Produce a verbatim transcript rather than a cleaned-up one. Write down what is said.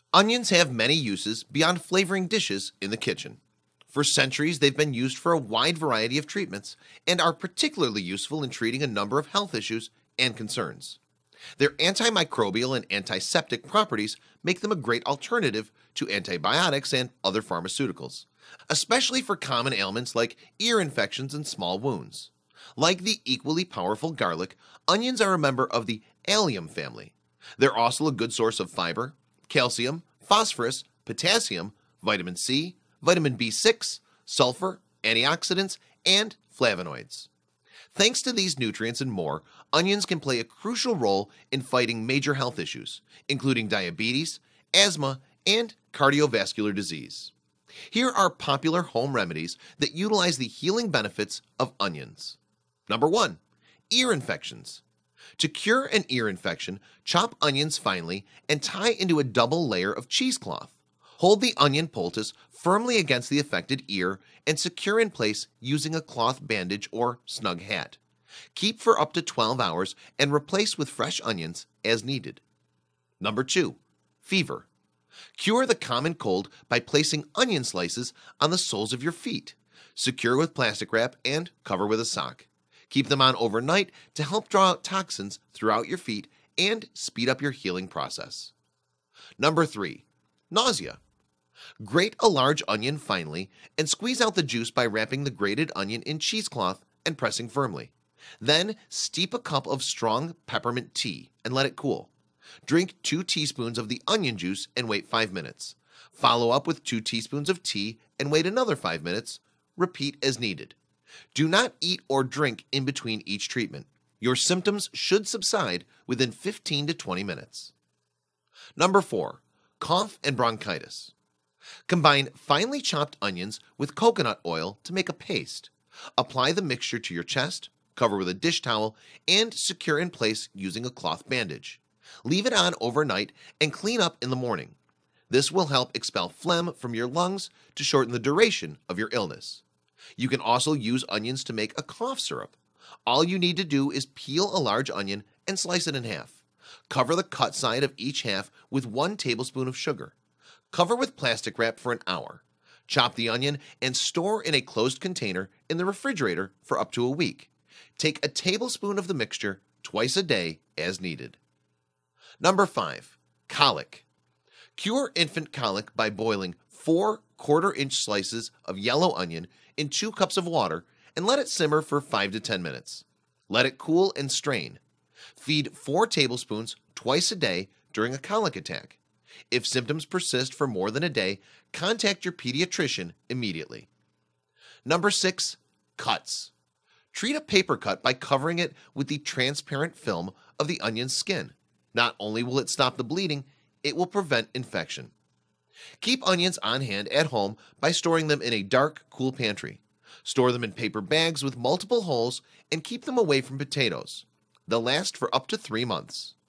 Onions have many uses beyond flavoring dishes in the kitchen. For centuries, they've been used for a wide variety of treatments and are particularly useful in treating a number of health issues and concerns. Their antimicrobial and antiseptic properties make them a great alternative to antibiotics and other pharmaceuticals, especially for common ailments like ear infections and small wounds. Like the equally powerful garlic, onions are a member of the allium family. They're also a good source of fiber, calcium, phosphorus, potassium, vitamin C, vitamin B six, sulfur, antioxidants, and flavonoids. Thanks to these nutrients and more, onions can play a crucial role in fighting major health issues, including diabetes, asthma, and cardiovascular disease. Here are popular home remedies that utilize the healing benefits of onions. Number one, ear infections. To cure an ear infection, chop onions finely and tie into a double layer of cheesecloth. Hold the onion poultice firmly against the affected ear and secure in place using a cloth bandage or snug hat. Keep for up to twelve hours and replace with fresh onions as needed. Number two, fever. Cure the common cold by placing onion slices on the soles of your feet. Secure with plastic wrap and cover with a sock. Keep them on overnight to help draw out toxins throughout your feet and speed up your healing process. Number three, nausea. Grate a large onion finely and squeeze out the juice by wrapping the grated onion in cheesecloth and pressing firmly. Then steep a cup of strong peppermint tea and let it cool. Drink two teaspoons of the onion juice and wait five minutes. Follow up with two teaspoons of tea and wait another five minutes. Repeat as needed. Do not eat or drink in between each treatment. Your symptoms should subside within fifteen to twenty minutes. Number four, cough and bronchitis. Combine finely chopped onions with coconut oil to make a paste. Apply the mixture to your chest, cover with a dish towel, and secure in place using a cloth bandage. Leave it on overnight and clean up in the morning. This will help expel phlegm from your lungs to shorten the duration of your illness. You can also use onions to make a cough syrup. All you need to do is peel a large onion and slice it in half. Cover the cut side of each half with one tablespoon of sugar. Cover with plastic wrap for an hour. Chop the onion and store in a closed container in the refrigerator for up to a week. Take a tablespoon of the mixture twice a day as needed. Number five, colic. Cure infant colic by boiling four quarter-inch slices of yellow onion in two cups of water and let it simmer for five to ten minutes. Let it cool and strain. Feed four tablespoons twice a day during a colic attack. If symptoms persist for more than a day, contact your pediatrician immediately. Number six, cuts. Treat a paper cut by covering it with the transparent film of the onion's skin. Not only will it stop the bleeding, it will prevent infection. Keep onions on hand at home by storing them in a dark, cool pantry. Store them in paper bags with multiple holes and keep them away from potatoes. They'll last for up to three months.